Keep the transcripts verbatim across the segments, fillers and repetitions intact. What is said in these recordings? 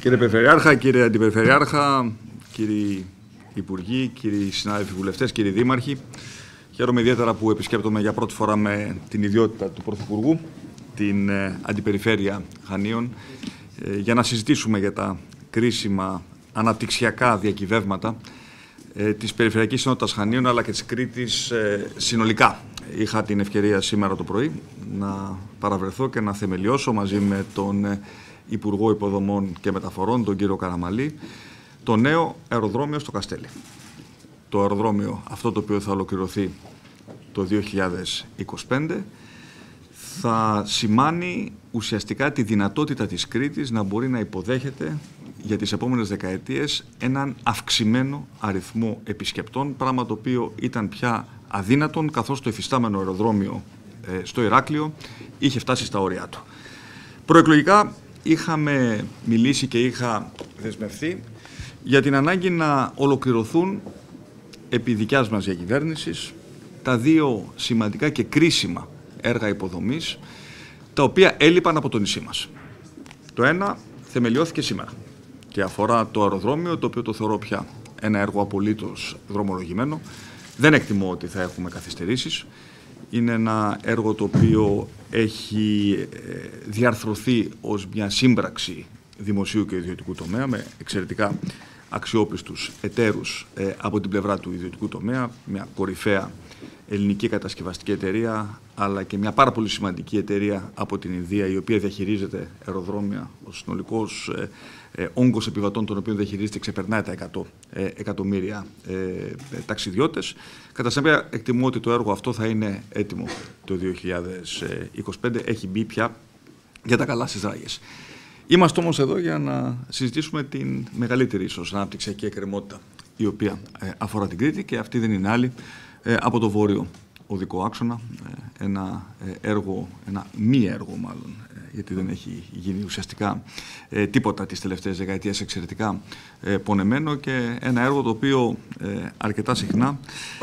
Κύριε Περιφερειάρχα, κύριε Αντιπεριφερειάρχα, κύριοι Υπουργοί, κύριοι συνάδελφοι βουλευτές, κύριοι Δήμαρχοι, χαίρομαι ιδιαίτερα που επισκέπτομαι για πρώτη φορά με την ιδιότητα του Πρωθυπουργού την ε, Αντιπεριφέρεια Χανίων ε, για να συζητήσουμε για τα κρίσιμα αναπτυξιακά διακυβεύματα ε, της Περιφερειακής Συνότητας Χανίων αλλά και της Κρήτης ε, συνολικά. Είχα την ευκαιρία σήμερα το πρωί να παραβρεθώ και να θεμελιώσω μαζί με τον ε, Υπουργό Υποδομών και Μεταφορών, τον κύριο Καραμαλή, το νέο αεροδρόμιο στο Καστέλι. Το αεροδρόμιο αυτό, το οποίο θα ολοκληρωθεί το δύο χιλιάδες είκοσι πέντε, θα σημάνει ουσιαστικά τη δυνατότητα της Κρήτης να μπορεί να υποδέχεται για τις επόμενες δεκαετίες έναν αυξημένο αριθμό επισκεπτών, πράγμα το οποίο ήταν πια αδύνατον, καθώς το εφιστάμενο αεροδρόμιο ε, στο Ηράκλειο είχε φτάσει στα όρια του. Προεκλογικά είχαμε μιλήσει και είχα δεσμευθεί για την ανάγκη να ολοκληρωθούν επί δικιάς μας διακυβέρνησης τα δύο σημαντικά και κρίσιμα έργα υποδομής, τα οποία έλειπαν από το νησί μας. Το ένα θεμελιώθηκε σήμερα και αφορά το αεροδρόμιο, το οποίο το θεωρώ πια ένα έργο απολύτως δρομολογημένο. Δεν εκτιμώ ότι θα έχουμε καθυστερήσεις. Είναι ένα έργο το οποίο έχει διαρθρωθεί ως μια σύμπραξη δημοσίου και ιδιωτικού τομέα με εξαιρετικά αξιόπιστους εταίρους ε, από την πλευρά του ιδιωτικού τομέα, μια κορυφαία ελληνική κατασκευαστική εταιρεία, αλλά και μια πάρα πολύ σημαντική εταιρεία από την Ινδία, η οποία διαχειρίζεται αεροδρόμια. Ο συνολικός ε, ε, όγκος επιβατών, των οποίων διαχειρίζεται, ξεπερνάει τα εκατό ε, εκατομμύρια ε, ε, ταξιδιώτες. Κατά συνέπεια, εκτιμώ ότι το έργο αυτό θα είναι έτοιμο το δύο χιλιάδες είκοσι πέντε. Έχει μπει πια για τα καλά στις ράγες. Είμαστε όμως εδώ για να συζητήσουμε την μεγαλύτερη ίσως αναπτυξιακή εκκρεμότητα, η οποία ε, αφορά την Κρήτη, και αυτή δεν είναι άλλη ε, από το βόρειο οδικό άξονα, ε, ένα ε, έργο, ένα μη έργο μάλλον, ε, γιατί δεν έχει γίνει ουσιαστικά ε, τίποτα τις τελευταίες δεκαετίες, εξαιρετικά ε, πονεμένο, και ένα έργο το οποίο ε, αρκετά συχνά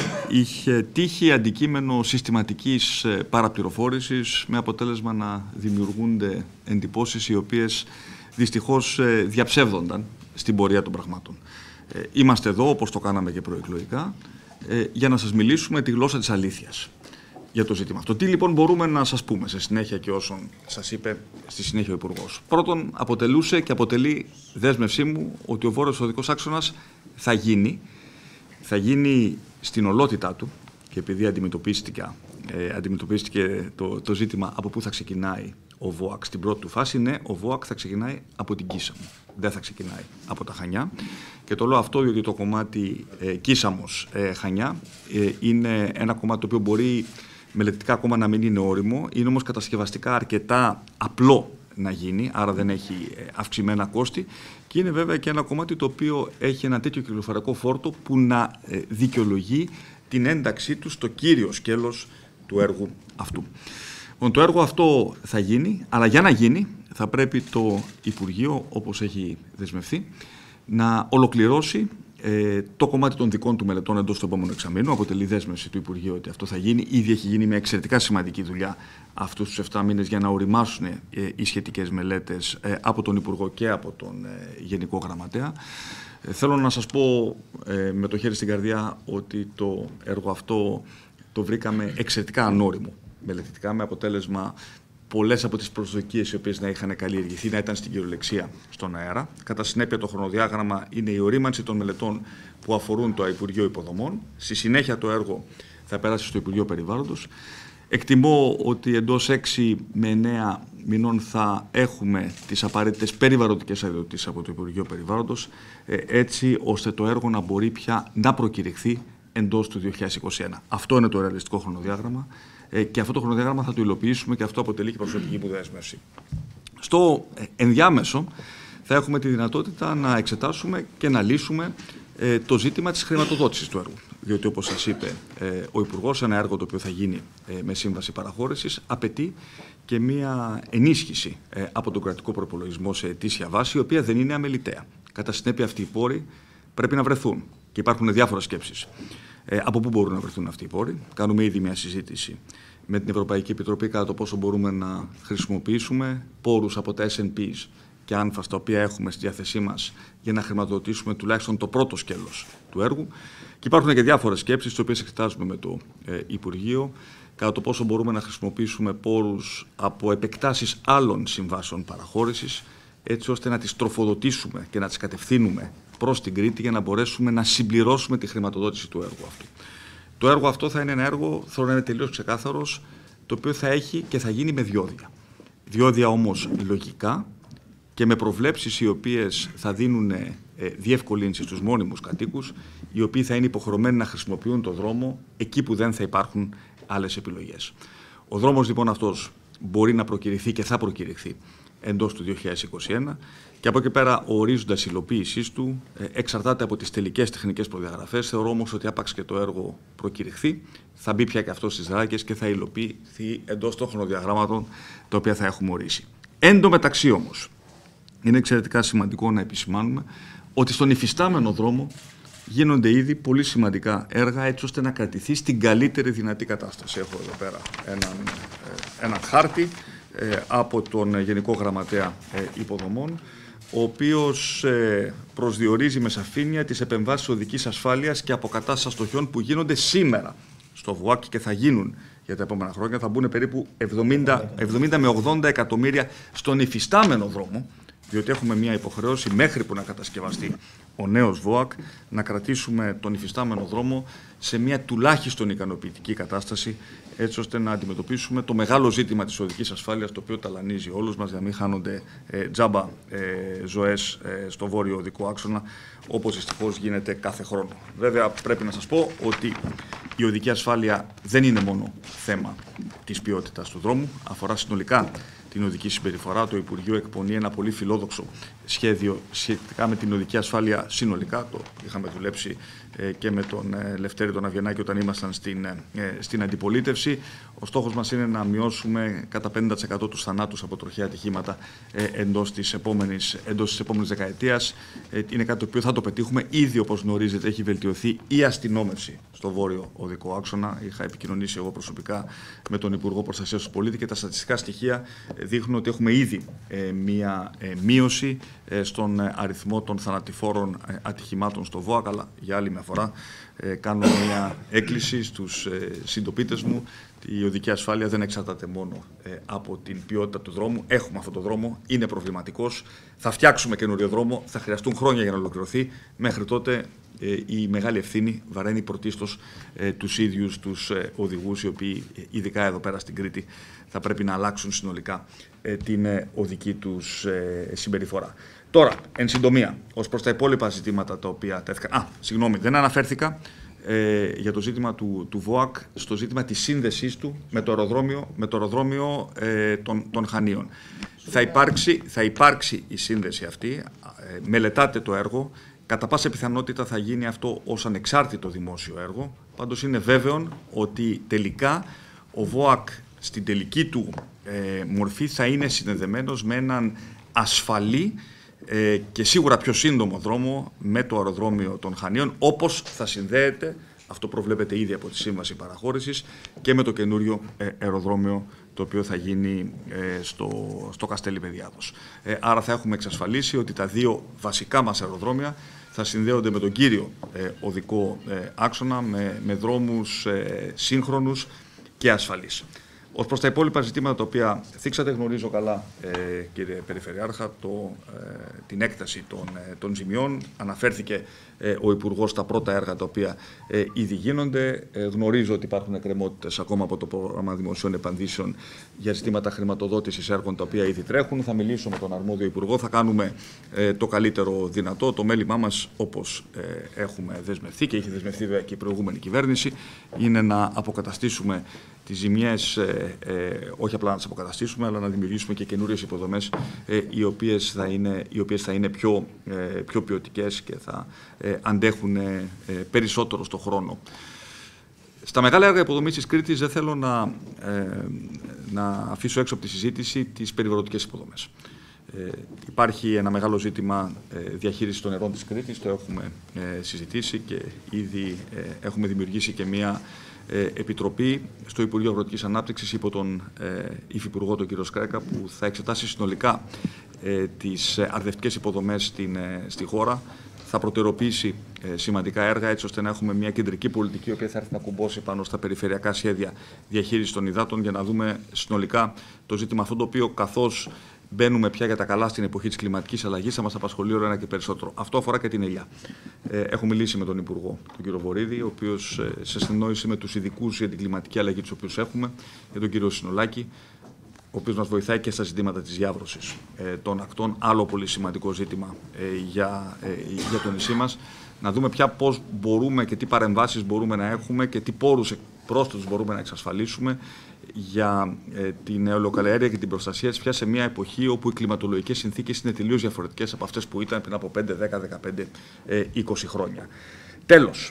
είχε τύχει αντικείμενο συστηματικής ε, παραπληροφόρησης, με αποτέλεσμα να δημιουργούνται εντυπώσεις οι οποίες δυστυχώς ε, διαψεύδονταν στην πορεία των πραγμάτων. Ε, είμαστε εδώ, όπως το κάναμε και προεκλογικά, ε, για να σας μιλήσουμε τη γλώσσα της αλήθειας για το ζήτημα αυτό. Τι λοιπόν μπορούμε να σας πούμε σε συνέχεια και όσον σας είπε στη συνέχεια ο Υπουργός? Πρώτον, αποτελούσε και αποτελεί δέσμευσή μου ότι ο βόρειος οδικός άξονας θα γίνει, θα γίνει στην ολότητά του, και επειδή αντιμετωπίστηκε, ε, αντιμετωπίστηκε το, το ζήτημα από πού θα ξεκινάει ο ΒΟΑΚ στην πρώτη του φάση, ναι, ο ΒΟΑΚ θα ξεκινάει από την Κίσαμο, δεν θα ξεκινάει από τα Χανιά. Και το λέω αυτό διότι το κομμάτι ε, Κίσαμος ε, Χανιά ε, είναι ένα κομμάτι το οποίο μπορεί μελετητικά ακόμα να μην είναι όριμο, είναι όμως κατασκευαστικά αρκετά απλό να γίνει, άρα δεν έχει αυξημένα κόστη, και είναι βέβαια και ένα κομμάτι το οποίο έχει ένα τέτοιο κυκλοφοριακό φόρτο που να δικαιολογεί την ένταξή του στο κύριο σκέλος του έργου αυτού. Το έργο αυτό θα γίνει, αλλά για να γίνει θα πρέπει το Υπουργείο, όπως έχει δεσμευθεί, να ολοκληρώσει ε, το κομμάτι των δικών του μελετών εντός του επόμενου εξαμήνου. Αποτελεί δέσμευση του Υπουργείου ότι αυτό θα γίνει. Ήδη έχει γίνει μια εξαιρετικά σημαντική δουλειά αυτούς τους επτά μήνες για να οριμάσουν ε, οι σχετικές μελέτες ε, από τον Υπουργό και από τον ε, Γενικό Γραμματέα. Ε, θέλω να σας πω ε, με το χέρι στην καρδιά ότι το έργο αυτό το βρήκαμε εξαιρετικά ανώριμο μελετητικά, με αποτέλεσμα πολλές από τις προσδοκίες οι οποίες να είχαν καλλιεργηθεί να ήταν στην κυριολεξία στον αέρα. Κατά συνέπεια, το χρονοδιάγραμμα είναι η ορίμανση των μελετών που αφορούν το Υπουργείο Υποδομών. Στη συνέχεια, το έργο θα περάσει στο Υπουργείο Περιβάλλοντος. Εκτιμώ ότι εντός έξι με εννέα μηνών θα έχουμε τις απαραίτητες περιβαλλοντικές αδειοδοτήσεις από το Υπουργείο Περιβάλλοντος, έτσι ώστε το έργο να μπορεί πια να προκηρυχθεί εντός του δύο χιλιάδες είκοσι ένα. Αυτό είναι το ρεαλιστικό χρονοδιάγραμμα. Και αυτό το χρονοδιάγραμμα θα το υλοποιήσουμε, και αυτό αποτελεί και προσωπική μου δέσμευση. Στο ενδιάμεσο θα έχουμε τη δυνατότητα να εξετάσουμε και να λύσουμε ε, το ζήτημα της χρηματοδότησης του έργου. Διότι, όπως σας είπε ε, ο Υπουργός, ένα έργο το οποίο θα γίνει ε, με σύμβαση παραχώρησης απαιτεί και μία ενίσχυση ε, από τον κρατικό προπολογισμό σε ετήσια βάση, η οποία δεν είναι αμεληταία. Κατά συνέπεια, αυτοί οι πόροι πρέπει να βρεθούν, και υπάρχουν διάφορες σκέψεις. Ε, από πού μπορούν να βρεθούν αυτοί οι πόροι? Κάνουμε ήδη μια συζήτηση με την Ευρωπαϊκή Επιτροπή κατά το πόσο μπορούμε να χρησιμοποιήσουμε πόρους από τα ες εν πι και άνφα τα οποία έχουμε στη διάθεσή μας για να χρηματοδοτήσουμε τουλάχιστον το πρώτο σκέλος του έργου. Και υπάρχουν και διάφορες σκέψεις, τις οποίες εξετάζουμε με το ε, Υπουργείο, κατά το πόσο μπορούμε να χρησιμοποιήσουμε πόρους από επεκτάσεις άλλων συμβάσεων παραχώρησης, έτσι ώστε να τις τροφοδοτήσουμε και να τις κατευθύνουμε προς την Κρήτη για να μπορέσουμε να συμπληρώσουμε τη χρηματοδότηση του έργου αυτού. Το έργο αυτό θα είναι ένα έργο, θέλω να είναι τελείως ξεκάθαρος, το οποίο θα έχει και θα γίνει με διόδια. Διόδια όμως λογικά και με προβλέψεις οι οποίες θα δίνουν ε, διευκολύνση στους μόνιμους κατοίκους, οι οποίοι θα είναι υποχρεωμένοι να χρησιμοποιούν το δρόμο εκεί που δεν θα υπάρχουν άλλες επιλογές. Ο δρόμος λοιπόν αυτός μπορεί να προκηρυχθεί και θα προκηρυχθεί εντός του δύο χιλιάδες είκοσι ένα και από εκεί πέρα ο ορίζοντας υλοποίησής του ε, εξαρτάται από τις τελικές τεχνικές προδιαγραφές. Θεωρώ όμως ότι άπαξ και το έργο προκηρυχθεί, θα μπει πια και αυτό στις δράκες και θα υλοποιηθεί εντός των χρονοδιαγράμματων τα οποία θα έχουμε ορίσει. Εν τω μεταξύ όμως, είναι εξαιρετικά σημαντικό να επισημάνουμε ότι στον υφιστάμενο δρόμο γίνονται ήδη πολύ σημαντικά έργα έτσι ώστε να κρατηθεί στην καλύτερη δυνατή κατάσταση. Έχω εδώ πέρα έναν, έναν χάρτη ε, από τον Γενικό Γραμματέα ε, Υποδομών, ο οποίος ε, προσδιορίζει με σαφήνεια τις επεμβάσεις οδικής ασφάλειας και αποκατάστασης αστοχιών που γίνονται σήμερα στο ΒΟΑΚ και θα γίνουν για τα επόμενα χρόνια. Θα μπουν περίπου εβδομήντα με ογδόντα εκατομμύρια στον υφιστάμενο δρόμο, διότι έχουμε μια υποχρέωση μέχρι που να κατασκευαστεί ο νέος ΒΟΑΚ να κρατήσουμε τον υφιστάμενο δρόμο σε μια τουλάχιστον ικανοποιητική κατάσταση, έτσι ώστε να αντιμετωπίσουμε το μεγάλο ζήτημα της οδικής ασφάλειας, το οποίο ταλανίζει όλους μας, για να μην χάνονται ε, τζάμπα ε, ζωές ε, στο βόρειο οδικό άξονα, όπως δυστυχώς γίνεται κάθε χρόνο. Βέβαια, πρέπει να σας πω ότι η οδική ασφάλεια δεν είναι μόνο θέμα της ποιότητας του δρόμου, αφορά συνολικά την οδική συμπεριφορά. Το Υπουργείο εκπονεί ένα πολύ φιλόδοξο σχέδιο σχετικά με την οδική ασφάλεια συνολικά. Το είχαμε δουλέψει ε, και με τον ε, Λευτέρη τον Αβγενάκη όταν ήμασταν στην, ε, στην αντιπολίτευση. Ο στόχος μας είναι να μειώσουμε κατά πενήντα τοις εκατό τους θανάτους από τροχαία ατυχήματα ε, εντός της επόμενης, εντός της επόμενης δεκαετίας. Ε, είναι κάτι το οποίο θα το πετύχουμε. Ήδη, όπως γνωρίζετε, έχει βελτιωθεί η αστυνόμευση στο βόρειο οδικό άξονα. Είχα επικοινωνήσει εγώ προσωπικά με τον Υπουργό Προστασίας του Πολίτη και τα στατιστικά στοιχεία δείχνουν ότι έχουμε ήδη ε, μία ε, μείωση ε, στον ε, αριθμό των θανατηφόρων ε, ατυχημάτων στο ΒΟΑΚ, αλλά για άλλη μια φορά ε, κάνω μία έκκληση στους ε, συντοπίτες μου. Η οδική ασφάλεια δεν εξαρτάται μόνο ε, από την ποιότητα του δρόμου. Έχουμε αυτό το δρόμο, είναι προβληματικός. Θα φτιάξουμε καινούριο δρόμο, θα χρειαστούν χρόνια για να ολοκληρωθεί. Μέχρι τότε ε, η μεγάλη ευθύνη βαραίνει πρωτίστως ε, τους ίδιους τους ε, οδηγούς, οι οποίοι ε, ειδικά εδώ πέρα στην Κρήτη θα πρέπει να αλλάξουν συνολικά ε, την ε, οδική τους ε, συμπεριφορά. Τώρα, εν συντομία, ως προς τα υπόλοιπα ζητήματα τα οποία τέθηκαν. Α, συγγνώμη, δεν αναφέρθηκα ε, για το ζήτημα του, του ΒΟΑΚ, στο ζήτημα της σύνδεσής του με το αεροδρόμιο, με το αεροδρόμιο ε, των, των Χανίων. Θα υπάρξει, θα υπάρξει η σύνδεση αυτή, ε, μελετάτε το έργο. Κατά πάσα πιθανότητα θα γίνει αυτό ως ανεξάρτητο δημόσιο έργο. Πάντως είναι βέβαιο ότι τελικά ο ΒΟΑΚ στην τελική του ε, μορφή θα είναι συνδεδεμένος με έναν ασφαλή ε, και σίγουρα πιο σύντομο δρόμο με το αεροδρόμιο των Χανίων, όπως θα συνδέεται, αυτό προβλέπεται ήδη από τη Σύμβαση Παραχώρησης, και με το καινούριο ε, αεροδρόμιο το οποίο θα γίνει ε, στο, στο Καστέλι Παιδιάδος. Ε, άρα θα έχουμε εξασφαλίσει ότι τα δύο βασικά μας αεροδρόμια θα συνδέονται με τον κύριο ε, οδικό ε, άξονα, με, με δρόμους ε, σύγχρονους και ασφαλείς. Ως προς τα υπόλοιπα ζητήματα τα οποία θίξατε, γνωρίζω καλά, ε, κύριε Περιφερειάρχα, το, ε, την έκταση των, ε, των ζημιών. Αναφέρθηκε ε, ο Υπουργός στα πρώτα έργα τα οποία ε, ήδη γίνονται. Ε, γνωρίζω ότι υπάρχουν εκκρεμότητες ακόμα από το πρόγραμμα δημοσίων επενδύσεων για ζητήματα χρηματοδότησης έργων τα οποία ήδη τρέχουν. Θα μιλήσω με τον αρμόδιο Υπουργό, θα κάνουμε ε, το καλύτερο δυνατό. Το μέλημά μας, όπως ε, έχουμε δεσμευθεί και έχει δεσμευθεί βέβαια και η προηγούμενη κυβέρνηση, είναι να αποκαταστήσουμε τις ζημιές, ε, ε, όχι απλά να τις αποκαταστήσουμε, αλλά να δημιουργήσουμε και καινούριες υποδομές, ε, οι οποίες θα είναι, οι οποίες θα είναι πιο, ε, πιο ποιοτικές και θα ε, αντέχουν ε, περισσότερο στον χρόνο. Στα μεγάλα έργα υποδομής της Κρήτης δεν θέλω να, ε, να αφήσω έξω από τη συζήτηση τις περιβαλλοντικές υποδομές. Ε, υπάρχει ένα μεγάλο ζήτημα ε, διαχείρισης των νερών της Κρήτης, το έχουμε ε, συζητήσει και ήδη ε, έχουμε δημιουργήσει και μία ε, επιτροπή στο Υπουργείο Αγροτικής Ανάπτυξης υπό τον ε, Υφυπουργό τον κύριο Σκρέκα, που θα εξετάσει συνολικά ε, τις αρδευτικές υποδομές στην, ε, στη χώρα. Θα προτεραιοποιήσει ε, σημαντικά έργα, έτσι ώστε να έχουμε μια κεντρική πολιτική, η οποία θα έρθει να κουμπώσει πάνω στα περιφερειακά σχέδια διαχείρισης των υδάτων, για να δούμε συνολικά το ζήτημα αυτό, το οποίο, καθώς μπαίνουμε πια για τα καλά στην εποχή της κλιματικής αλλαγής, θα μας απασχολεί όλο ένα και περισσότερο. Αυτό αφορά και την ελιά. Ε, έχω μιλήσει με τον Υπουργό, τον κύριο Βορίδη, ο οποίος ε, σε συνεννόηση με τους ειδικούς για την κλιματική αλλαγή, τους οποίους έχουμε, και τον κύριο Συνολάκη, ο οποίος μας βοηθάει και στα ζητήματα της διάβρωσης ε, των ακτών, άλλο πολύ σημαντικό ζήτημα ε, για, ε, για το νησί μας, να δούμε πια πώς μπορούμε και τι παρεμβάσεις μπορούμε να έχουμε και τι πόρους πρόσθετους μπορούμε να εξασφαλίσουμε για ε, την νεολοκαλλιέργεια και την προστασία της, πια σε μια εποχή όπου οι κλιματολογικές συνθήκες είναι τελείως διαφορετικές από αυτές που ήταν πριν από πέντε, δέκα, δεκαπέντε, είκοσι χρόνια. Τέλος,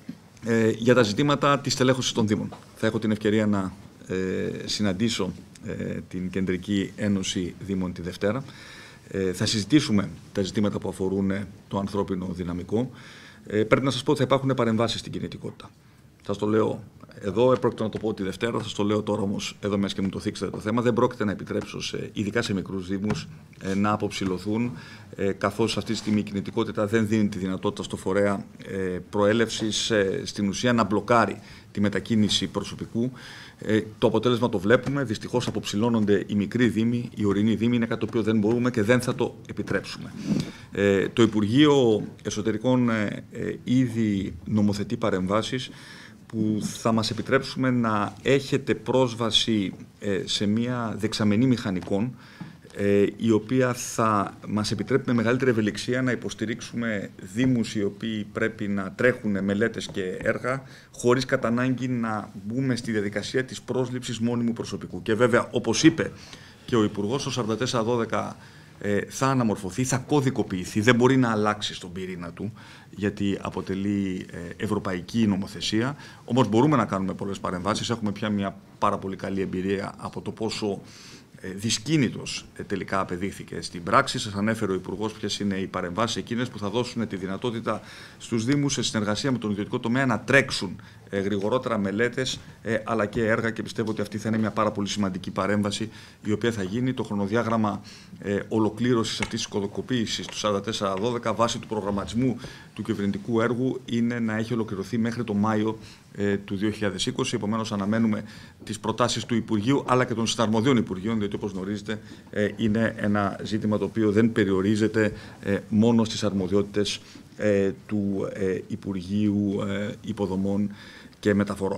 ε, για τα ζητήματα της τελέχωσης των Δήμων. Θα έχω την ευκαιρία να ε, συναντήσω ε, την Κεντρική Ένωση Δήμων τη Δευτέρα. Ε, θα συζητήσουμε τα ζητήματα που αφορούν το ανθρώπινο δυναμικό. Ε, πρέπει να σας πω ότι θα υπάρχουν παρεμβάσεις στην κινητικότητα. Σας το λέω εδώ, έπρεπε να το πω τη Δευτέρα, σας το λέω τώρα όμως εδώ μέσα και μου το θίξετε το θέμα. Δεν πρόκειται να επιτρέψω, σε, ειδικά σε μικρούς δήμους, ε, να αποψηλωθούν, ε, καθώς αυτή τη στιγμή η κινητικότητα δεν δίνει τη δυνατότητα στο φορέα ε, προέλευσης ε, στην ουσία να μπλοκάρει τη μετακίνηση προσωπικού. Ε, το αποτέλεσμα το βλέπουμε. Δυστυχώς αποψηλώνονται οι μικροί δήμοι, οι ορεινοί δήμοι. Είναι κάτι το οποίο δεν μπορούμε και δεν θα το επιτρέψουμε. Ε, το Υπουργείο Εσωτερικών ε, ε, ήδη νομοθετεί παρεμβάσεις που θα μας επιτρέψουμε να έχετε πρόσβαση ε, σε μια δεξαμενή μηχανικών, ε, η οποία θα μας επιτρέπει με μεγαλύτερη ευελιξία να υποστηρίξουμε δήμους οι οποίοι πρέπει να τρέχουν μελέτες και έργα, χωρίς κατά ανάγκη να μπούμε στη διαδικασία της πρόσληψης μόνιμου προσωπικού. Και βέβαια, όπως είπε και ο Υπουργός, το σαράντα τέσσερα δώδεκα ε, θα αναμορφωθεί, θα κωδικοποιηθεί, δεν μπορεί να αλλάξει στον πυρήνα του, γιατί αποτελεί ε, ευρωπαϊκή νομοθεσία. Όμως μπορούμε να κάνουμε πολλές παρεμβάσεις. Έχουμε πια μια πάρα πολύ καλή εμπειρία από το πόσο δυσκίνητος τελικά απεδείχθηκε στην πράξη. Σας ανέφερε ο Υπουργός ποιες είναι οι παρεμβάσεις εκείνες που θα δώσουν τη δυνατότητα στους Δήμους, σε συνεργασία με τον ιδιωτικό τομέα, να τρέξουν ε, γρηγορότερα μελέτες ε, αλλά και έργα, και πιστεύω ότι αυτή θα είναι μια πάρα πολύ σημαντική παρέμβαση η οποία θα γίνει. Το χρονοδιάγραμμα ε, ολοκλήρωσης αυτής της κωδικοποίησης του σαράντα τέσσερα δώδεκα βάσει του προγραμματισμού του κυβερνητικού έργου είναι να έχει ολοκληρωθεί μέχρι το Μάιο ε, του δύο χιλιάδες είκοσι. Επομένως, αναμένουμε τις προτάσεις του Υπουργείου αλλά και των συναρμοδίων Υπουργείων, διότι όπως γνωρίζετε ε, είναι ένα ζήτημα το οποίο δεν περιορίζεται ε, μόνο στις αρμοδιότητες ε, του ε, Υπουργείου ε, Υποδομών και Μεταφορών.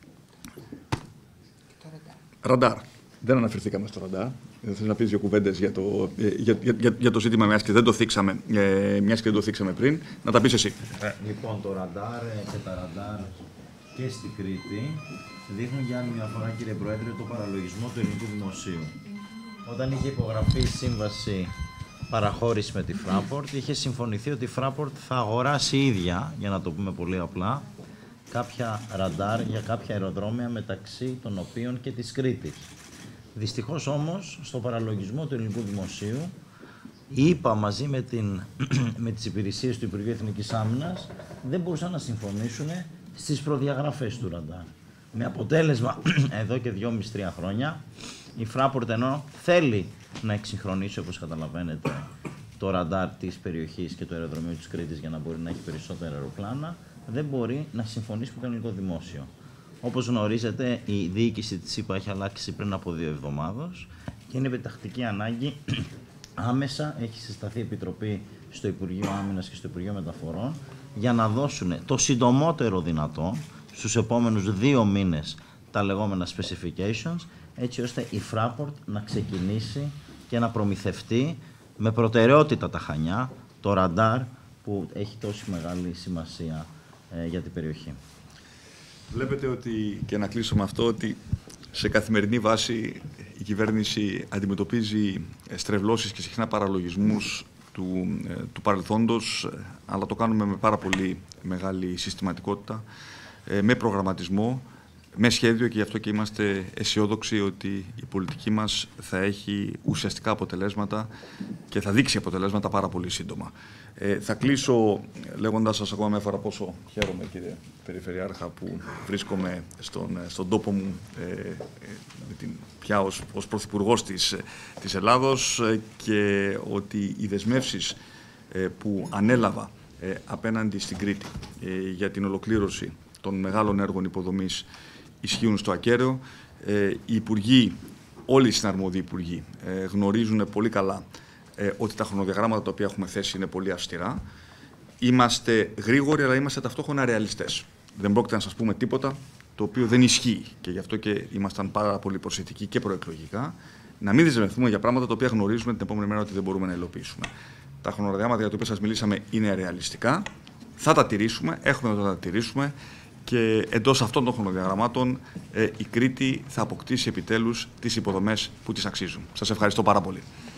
Ραντάρ. Δεν αναφερθήκαμε στο ραντάρ. Θέλω να πεις δύο κουβέντες για το, για, για, για το ζήτημα, μιας και δεν το θίξαμε, ε, μιας και δεν το θίξαμε πριν. Να τα πεις εσύ. Ε, λοιπόν, το ραντάρ και τα ραντάρ και στην Κρήτη δείχνουν για άλλη μια φορά, κύριε Πρόεδρε, το παραλογισμό του ελληνικού δημοσίου. Όταν είχε υπογραφεί η σύμβαση παραχώρηση με τη Fraport, είχε συμφωνηθεί ότι η Fraport θα αγοράσει ίδια, για να το πούμε πολύ απλά, κάποια ραντάρ για κάποια αεροδρόμια, μεταξύ των οποίων και της Κρήτης. Δυστυχώς όμως, στο παραλογισμό του ελληνικού δημοσίου, η ΕΠΑ μαζί με, την, με τις υπηρεσίες του Υπουργείου Εθνικής Άμυνας δεν μπορούσαν να συμφωνήσουν στις προδιαγραφές του ραντάρ. Με αποτέλεσμα, εδώ και δυόμισι τρία χρόνια, η Fraport, ενώ θέλει να εξυγχρονίσει, όπως καταλαβαίνετε, το ραντάρ της περιοχής και το αεροδρομίου της Κρήτης για να μπορεί να έχει περισσότερα αεροπλάνα, δεν μπορεί να συμφωνήσει με το ελληνικό δημόσιο. Όπως γνωρίζετε, η διοίκηση της ΕΠΑ έχει αλλάξει πριν από δύο εβδομάδες και είναι επιτακτική ανάγκη. Άμεσα έχει συσταθεί επιτροπή στο Υπουργείο Άμυνας και στο Υπουργείο Μεταφορών για να δώσουν το συντομότερο δυνατό στους επόμενους δύο μήνες τα λεγόμενα specifications, έτσι ώστε η Fraport να ξεκινήσει και να προμηθευτεί με προτεραιότητα τα Χανιά, το ραντάρ που έχει τόση μεγάλη σημασία ε, για την περιοχή. Βλέπετε ότι, και να κλείσω με αυτό, ότι σε καθημερινή βάση η κυβέρνηση αντιμετωπίζει στρεβλώσεις και συχνά παραλογισμούς του, του παρελθόντος, αλλά το κάνουμε με πάρα πολύ μεγάλη συστηματικότητα, με προγραμματισμό, με σχέδιο και γι' αυτό και είμαστε αισιόδοξοι ότι η πολιτική μας θα έχει ουσιαστικά αποτελέσματα και θα δείξει αποτελέσματα πάρα πολύ σύντομα. Ε, θα κλείσω λέγοντας σας ακόμα μια φορά πόσο χαίρομαι, κύριε Περιφερειάρχα, που βρίσκομαι στον, στον τόπο μου ε, ε, με την, πια ως, ως Πρωθυπουργός της, της Ελλάδος ε, και ότι οι δεσμεύσεις ε, που ανέλαβα ε, απέναντι στην Κρήτη ε, για την ολοκλήρωση των μεγάλων έργων υποδομής ισχύουν στο ακέραιο. Ε, οι υπουργοί, όλοι οι συναρμόδιοι υπουργοί ε, γνωρίζουν πολύ καλά ε, ότι τα χρονοδιαγράμματα τα οποία έχουμε θέσει είναι πολύ αυστηρά. Είμαστε γρήγοροι, αλλά είμαστε ταυτόχρονα ρεαλιστές. Δεν πρόκειται να σας πούμε τίποτα το οποίο δεν ισχύει και γι' αυτό και ήμασταν πάρα πολύ προσεκτικοί και προεκλογικά να μην δεσμευτούμε για πράγματα τα οποία γνωρίζουμε την επόμενη μέρα ότι δεν μπορούμε να υλοποιήσουμε. Τα χρονοδιαγράμματα για τα οποία σας μιλήσαμε είναι ρεαλιστικά. Θα τα τηρήσουμε, έχουμε να τα τηρήσουμε. Και εντός αυτών των χρονοδιαγραμμάτων ε, η Κρήτη θα αποκτήσει επιτέλους τις υποδομές που της αξίζουν. Σας ευχαριστώ πάρα πολύ.